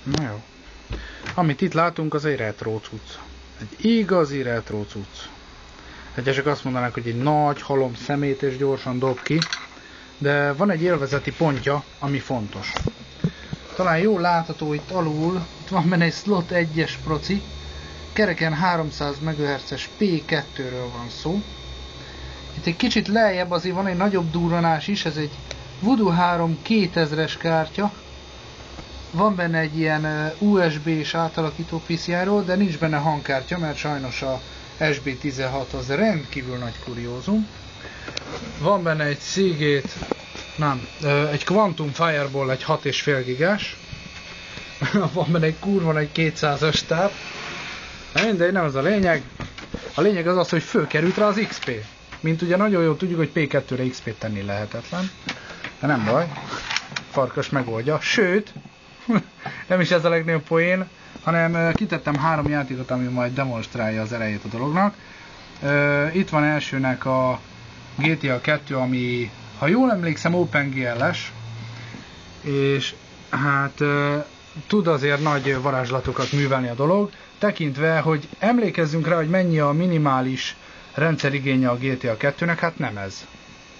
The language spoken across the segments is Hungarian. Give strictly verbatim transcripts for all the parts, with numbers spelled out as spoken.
Na jó. Amit itt látunk, az egy retro cucc. Egy igazi retro cucc. Egyesek azt mondanák, hogy egy nagy halom szemét és gyorsan dob ki, de van egy élvezeti pontja, ami fontos. Talán jól látható itt alul, itt van benne egy slot egyes proci, kereken háromszáz megahertzes P kettőről van szó. Itt egy kicsit lejjebb azért van egy nagyobb durranás is, ez egy Voodoo három kétezres kártya. Van benne egy ilyen U S B-s átalakító pé cé I-ról, de nincs benne hangkártya, mert sajnos a S B tizenhat az rendkívül nagy kuriózum. Van benne egy Seagate, nem, egy Quantum Fireball, egy hat és fél gigás. Van benne egy kurva nagy kétszázas táp. Mindegy, nem az a lényeg. A lényeg az az, hogy fölkerült rá az X P. Mint ugye nagyon jól tudjuk, hogy P kettőre X P-t tenni lehetetlen. De nem baj. Farkas megoldja. Sőt, nem is ez a legnagyobb poén, hanem kitettem három játékot, ami majd demonstrálja az elejét a dolognak. Itt van elsőnek a G T A kettő, ami, ha jól emlékszem, OpenGL-es, és hát tud azért nagy varázslatokat művelni a dolog, tekintve, hogy emlékezzünk rá, hogy mennyi a minimális rendszerigénye a G T A kettőnek, hát nem ez.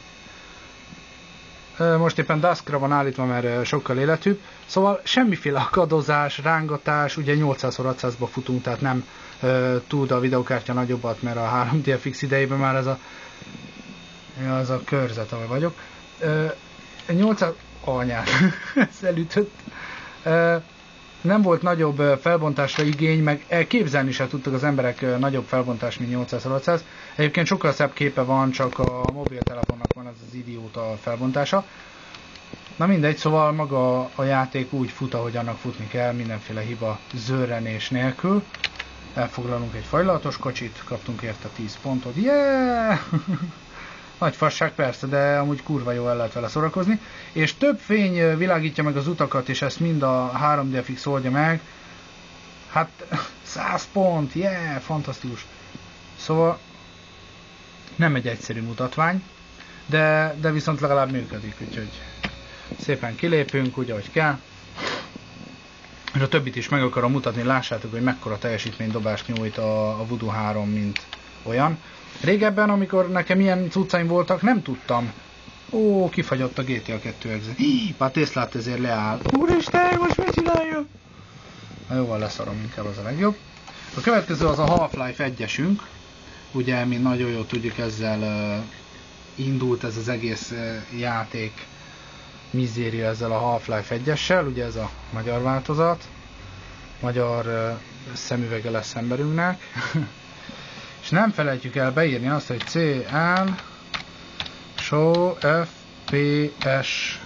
Most éppen Duskra van állítva, mert sokkal életűbb. Szóval semmiféle akadozás, rángatás, ugye nyolcszáz-hatszázba futunk, tehát nem uh, tud a videokártya nagyobbat, mert a három D F X idejében már ez a, az a körzet, ahol vagyok. Uh, nyolcszáz... Anyát, ez elütött. Uh, nem volt nagyobb felbontásra igény, meg elképzelni se tudtak az emberek nagyobb felbontást, mint nyolcszáz-hatszáz. Egyébként sokkal szebb képe van, csak a mobiltelefonnak van ez az idióta felbontása. Na mindegy, szóval maga a játék úgy fut, ahogy annak futni kell, mindenféle hiba zörrenés nélkül. Elfoglalunk egy fajlatos kocsit, kaptunk érte tíz pontot. Yeah! Nagy fasság persze, de amúgy kurva jó el lehet vele szórakozni. És több fény világítja meg az utakat, és ezt mind a három D F X oldja meg. Hát száz pont, yeah, fantasztikus. Szóval nem egy egyszerű mutatvány, de, de viszont legalább működik, úgyhogy szépen kilépünk, úgy ahogy kell. És a többit is meg akarom mutatni, lássátok, hogy mekkora teljesítménydobást nyújt a, a Voodoo három, mint olyan. Régebben, amikor nekem ilyen cuccaim voltak, nem tudtam. Ó, kifagyott a G T A kettő egze. Már Teslát ezért leáll. Úristen, most mit csináljak? Na jóval leszarom, inkább az a legjobb. A következő az a Half-Life egyesünk. Ugye, mi nagyon jól tudjuk, ezzel uh, indult ez az egész uh, játék mizéria ezzel a Half-Life egyessel. Ugye ez a magyar változat. Magyar uh, szemüvege lesz emberünknek. És nem felejtjük el beírni azt, hogy C L Show F P S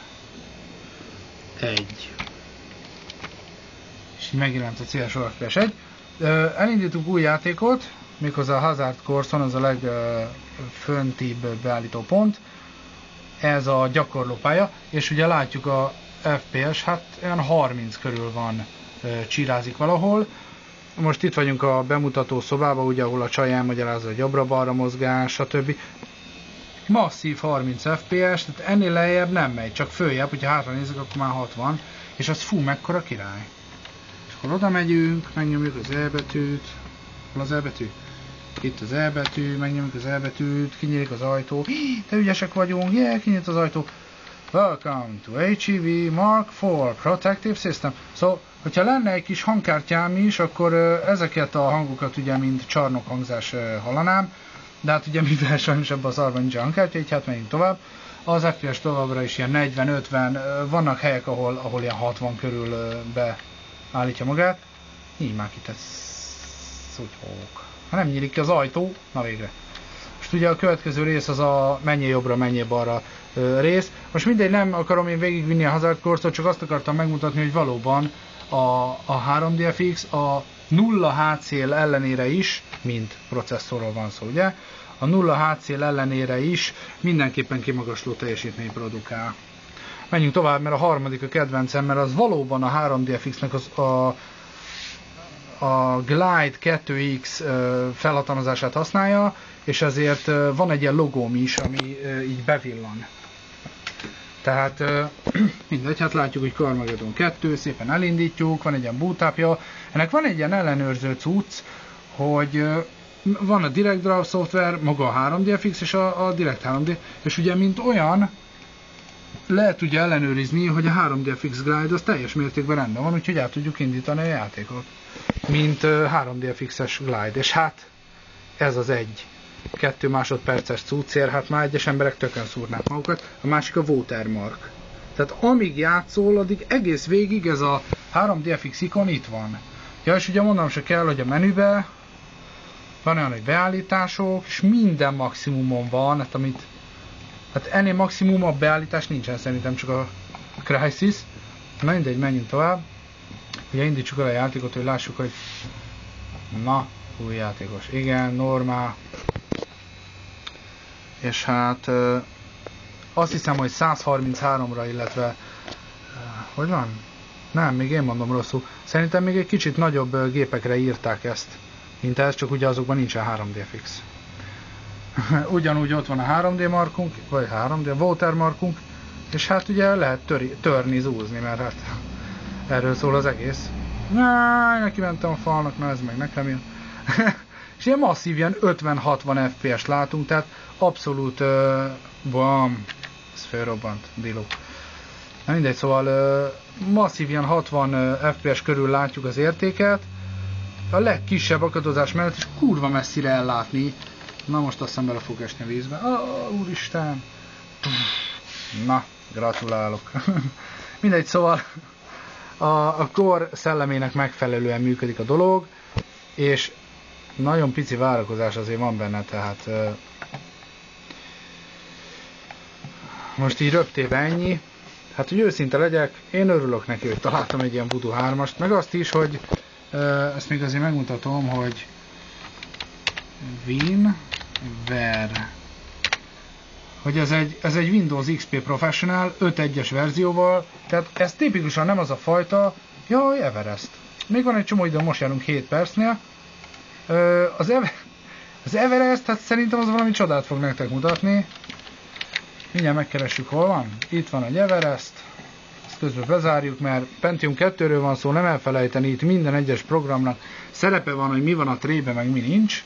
egy. És így megjelent a C L Show F P S egy. Elindítunk új játékot, méghozzá a Hazard Course-on, az a legföntibb beállító pont. Ez a gyakorlópálya, és ugye látjuk a F P S, hát olyan harminc körül van, csirázik valahol. Most itt vagyunk a bemutató szobában, ugye, ahol a csaj elmagyarázza, hogy jobbra-balra mozgás, stb. Masszív harminc F P S, tehát ennél lejjebb nem megy, csak följebb, hogyha hátra nézzük, akkor már hatvan, és az fú, mekkora király. És akkor oda megyünk, megnyomjuk az E betűt, hol az E betű? Itt az E betű, megnyomjuk az E betűt, kinyílik az ajtó, de ügyesek vagyunk, yeah, kinyílt az ajtó. Welcome to H E V Mark four Protective System. Szóval, hogyha lenne egy kis hangkártyám is, akkor ezeket a hangokat ugye mint csarnokhangzás hallanám, de hát ugye mivel sajnos ebben az arban nincs a hangkártya, így hát menjünk tovább. Az F P S továbbra is ilyen negyven-ötven, vannak helyek, ahol, ahol ilyen hatvan körül beállítja magát. Így már kitesz, szutyók. Ha nem nyílik ki az ajtó, na végre. Most ugye a következő rész az a mennyi jobbra, mennyi balra rész. Most mindegy, nem akarom én végigvinni a Hazard Course-ot, csak azt akartam megmutatni, hogy valóban a, a három D F X a nulla hátszél ellenére is, mint processzorról van szó, ugye? A nulla hátszél ellenére is mindenképpen kimagasló teljesítmény produkál. Menjünk tovább, mert a harmadik a kedvencem, mert az valóban a három D F X-nek az a, a Glide kettő X felhatalmazását használja, és ezért van egy ilyen logóm is, ami így bevillan. Tehát mindegy, hát látjuk, hogy Carmageddon kettő, szépen elindítjuk, van egy ilyen bootupja. Ennek van egy ilyen ellenőrző cucc, hogy van a Direct Draw szoftver, maga a három dé ef iksz és a, a Direct három dé, és ugye mint olyan lehet ugye ellenőrizni, hogy a három dé ef iksz Glide az teljes mértékben rendben van, úgyhogy el tudjuk indítani a játékot. Mint uh, három dé ef iksz-es Glide, és hát ez az egy kettő másodperces cuccér, hát már egyes emberek tökön szúrnák magukat, a másik a Watermark. Tehát amíg játszol, addig egész végig ez a három dé ef iksz ikon itt van. Ja, és ugye mondanom se kell, hogy a menübe van olyan, hogy beállítások, és minden maximumon van, hát amit hát ennél maximum a beállítás nincsen, szerintem csak a Crysis. Na mindegy, menjünk tovább. Ugye indítsuk el a játékot, hogy lássuk, hogy na, új játékos. Igen, normál. És hát azt hiszem, hogy száz harminchárom-ra, illetve hogy van? Nem, még én mondom rosszul. Szerintem még egy kicsit nagyobb gépekre írták ezt, mint ez, csak ugye azokban nincsen három dé ef iksz. Ugyanúgy ott van a három dé markunk, vagy három dé, watermarkunk, és hát ugye lehet töri, törni, zúzni, mert hát erről szól az egész. Náj, neki mentem a falnak, na ez meg nekem jön. És ilyen masszív, ilyen ötven-hatvan ef pé es látunk, tehát abszolút uh, bam, ez felrobbant, diló. Na mindegy, szóval uh, masszív ilyen hatvan uh, ef pé es körül látjuk az értéket, a legkisebb akadozás mellett is kurva messzire ellátni. Na most azt hiszem bele fog esni a vízbe. Oh, úristen! Na, gratulálok! Mindegy, szóval a, a core szellemének megfelelően működik a dolog, és nagyon pici várakozás azért van benne, tehát uh, most így röptéve ennyi. Hát, hogy őszinte legyek, én örülök neki, hogy találtam egy ilyen Voodoo hármast, meg azt is, hogy uh, ezt még azért megmutatom, hogy Win Ver, hogy ez egy, ez egy Windows iksz pé Professional öt pont egyes verzióval, tehát ez tipikusan nem az a fajta, jaj, Everest. Még van egy csomó idő, most járunk hét percnél. Az, Ever, az Everest, hát szerintem az valami csodát fog nektek mutatni. Mindjárt megkeressük, hol van. Itt van egy Everest. Ezt közben bezárjuk, mert Pentium kettőről van szó, nem elfelejteni, itt minden egyes programnak szerepe van, hogy mi van a trébe, meg mi nincs.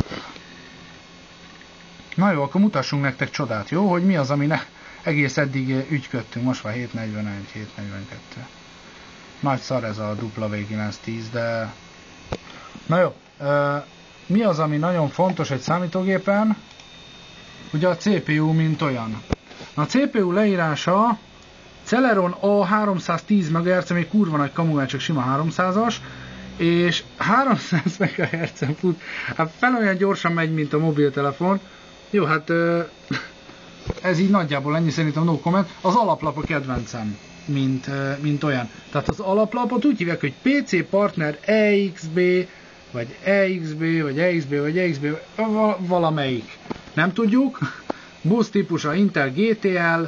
Na jó, akkor mutassunk nektek csodát, jó? Hogy mi az, ami ne, egész eddig ügyködtünk. Most már hét negyvenegy, hét negyvenkettő. Nagy szar ez a dupla vé kilencszáztíz, de... Na jó, mi az, ami nagyon fontos egy számítógépen? Ugye a cé pé u, mint olyan. A cé pé u leírása Celeron A háromszáztíz megahertz, ami kurva nagy kamu, csak sima háromszázas, és háromszáz megahertzen fut. Hát fel olyan gyorsan megy, mint a mobiltelefon. Jó, hát ez így nagyjából ennyi, szerintem no comment. Az alaplap a kedvencem, mint, mint olyan. Tehát az alaplapot úgy hívják, hogy pé cé Partner E X B, vagy E X B, vagy E X B, vagy E X B, valamelyik. Nem tudjuk. Busz típusa Intel gé té el,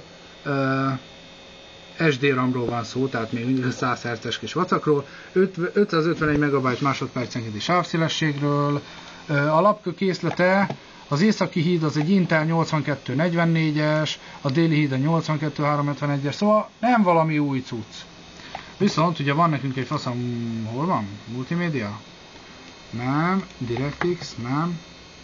es dé RAM-ról van szó, tehát még száz hertzes kis vacakról, ötszázötvenegy megabyte másodpercenkénti sávszélességről, a lapkő készlete, az északi híd az egy Intel nyolcvankettő negyvennégyes, a déli híd a nyolcvankettő háromszázötvenegyes, szóval nem valami új cucc. Viszont ugye van nekünk egy faszom, hol van? Multimédia? Nem, DirectX, nem.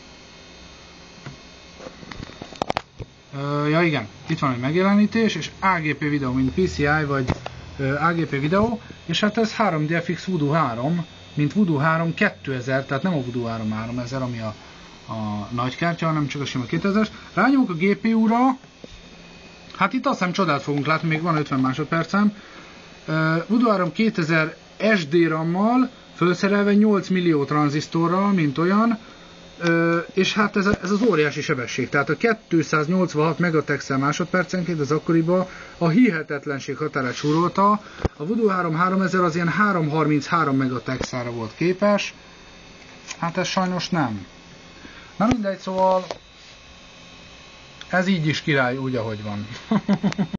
Uh, ja igen, itt van egy megjelenítés, és á gé pé videó, mint pé cé i, vagy uh, á gé pé videó, és hát ez három dé ef iksz Voodoo három, mint Voodoo három kétezer, tehát nem a Voodoo három háromezer, ami a, a nagy kártya, hanem csak a sima kétezres. Rányomunk a gé pé u-ra, hát itt azt hiszem csodát fogunk látni, még van ötven másodpercem. Uh, Voodoo három kétezer es dé RAM-mal, felszerelve nyolc millió tranzisztorral, mint olyan, Ö, és hát ez, a, ez az óriási sebesség, tehát a kétszáznyolcvanhat megatexel másodpercenként az akkoriban a hihetetlenség határát súrolta, a Voodoo három háromezer az ilyen háromszázharminchárom megatexelre volt képes, hát ez sajnos nem. Na mindegy, szóval ez így is király, úgy ahogy van.